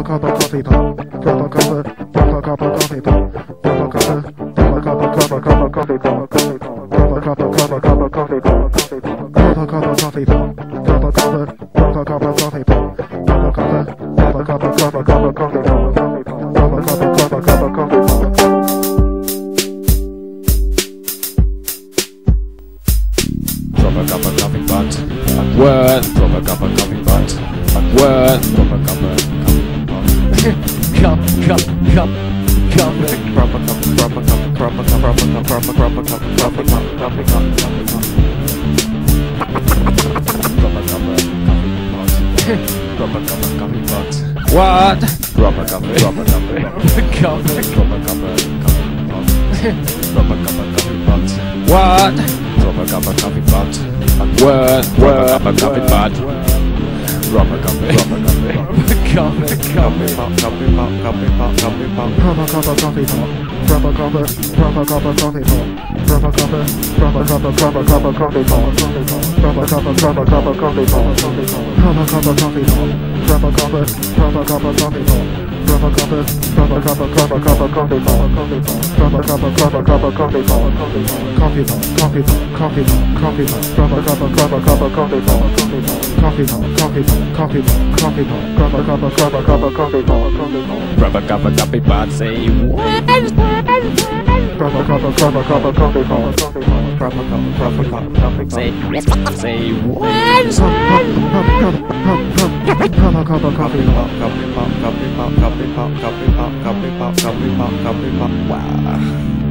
cup of coffee pot. Drop a cup of coffee pot. Drop a cup of coffee pot. Drop a cup of coffee pot. Drop a cup of coffee pot. Drop a cup of coffee pot. Drop a cup of coffee pot. Drop a cup of coffee pot. Drop a cup of coffee pot. Drop a cup of coffee pot. Word. Drop a cup of coffee pot. Word. Drop a cup of coffee pot. Cup. Drop a cup. Drop a cup. Drop a cup. Drop a cup. Drop a cup. Drop a cup. Drop a cup. Drop a cup. Drop a cup of coffee pot. Drop a cup of coffee pot. What? Drop a cup. Drop a cup. Drop a cup of coffee pot. Drop a cup of coffee pot. What? Drop a cup of coffee pot. Word. Drop a cup of coffee pot. Drop a cup. Drop a cup. Coffee pot. Coffee pot. Coffee pot. Coffee pot. Drop a cup of coffee pot. Drop a cup of coffee pot. Drop a cup of coffee pot. Drop a cup of coffee pot. Drop a cup of coffee pot. Drop a cup of coffee pot. Drop a cup of coffee pot. Drop a cup of coffee pot. Drop a cup of coffee pot. Coffee pot. Coffee pot. Drop a cup of coffee pot. Coffee pot. Drop a cup of coffee pot. Drop a cup of coffee pot. Say what? Drop a cup of coffee pot. Drop a cup. Say what? Drop a cup of coffee pot. Coffee pot. Wow.